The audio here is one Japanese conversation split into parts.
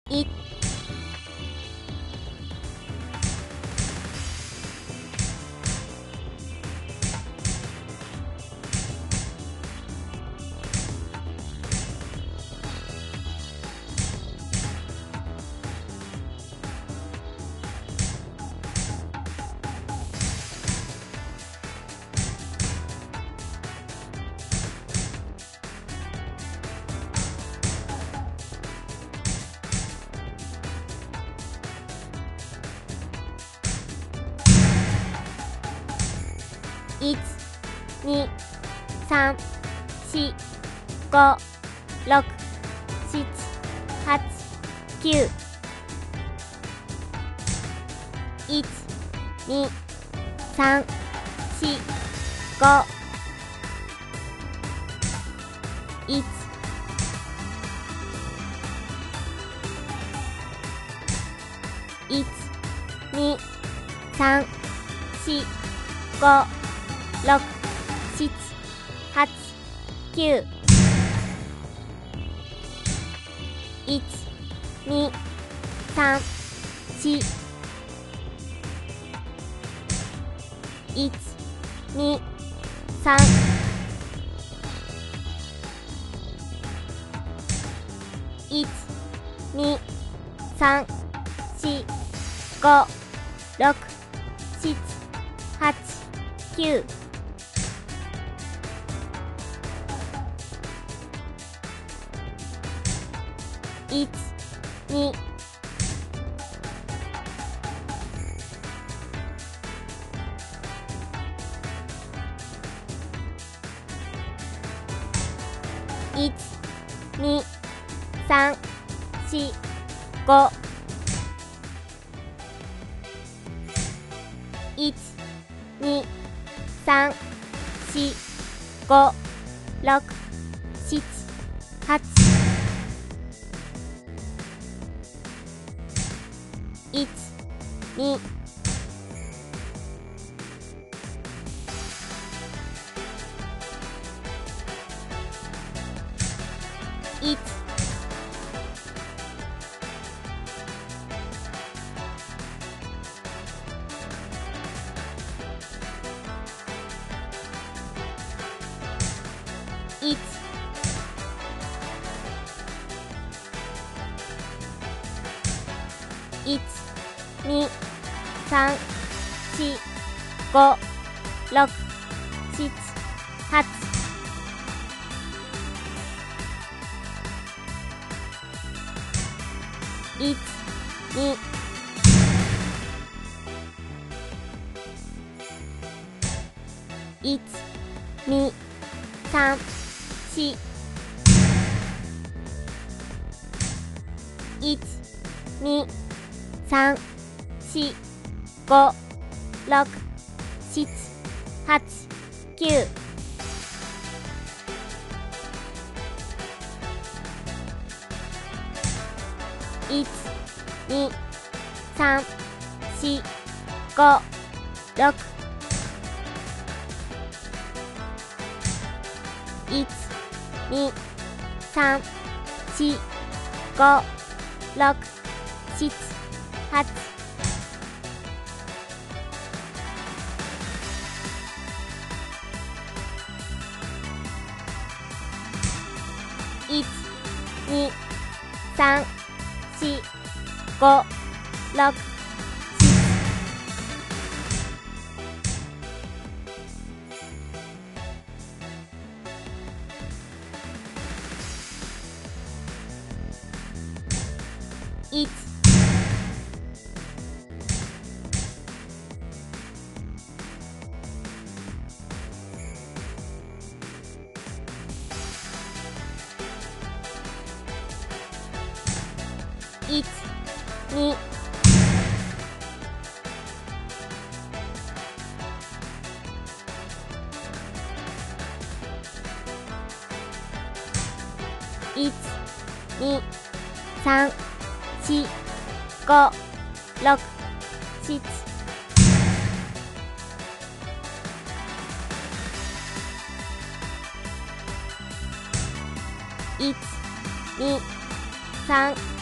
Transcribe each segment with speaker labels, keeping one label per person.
Speaker 1: い、1、2、3、4、5、6、7、8、9。1、2、3、4、5。1、1、2、3、4、5、6、7、8、9。1、2、3、4。1、2、3。1、2、3、4、5、6、7、8、9。1、2。1、2、3、4、5。1、2、3、4、5、6、7、8。1、2。1、1、1、2、3、4、5、6、7、8。1、2。1、2、3、4。1、2、3、4、5、6、7、8、9。1、2、3、4、5、6。1、2、3、4、5、6、7、8。1、2、3、4、5、6、7。1、1、2。1、2、3、4、5、6、7。1、2、3、4、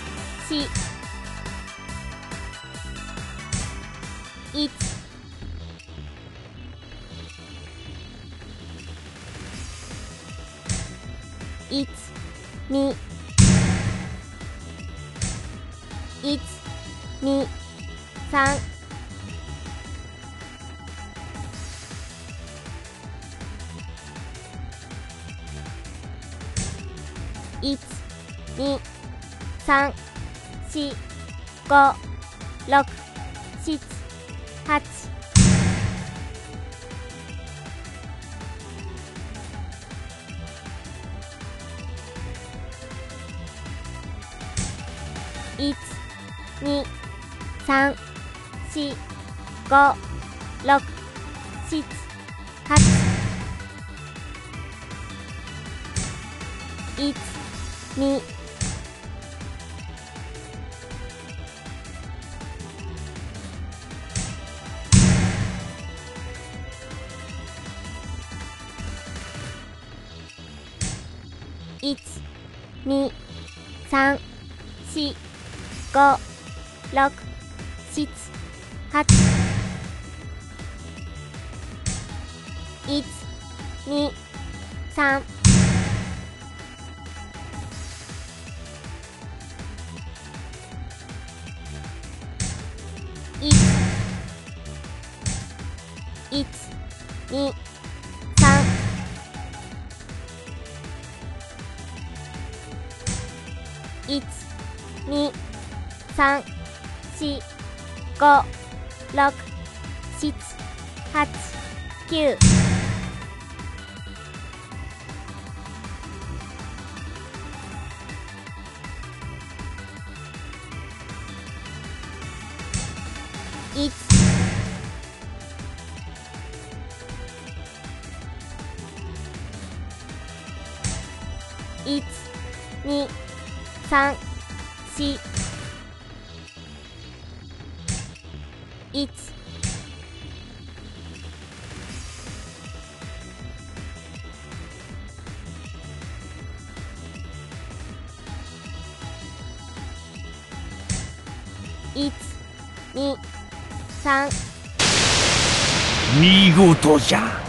Speaker 1: 1、1、2、1、2、3、1、2、3、4、5、6、7、8、1、2、3、4、5、6、7、8、1、2、1、2、3、4、5、6、7、8、1、2、3、1、1、2、3、1、2、3、4、5、6、7、8、9、1、1、2、3、4、1、1、2、3、
Speaker 2: 見事じゃ。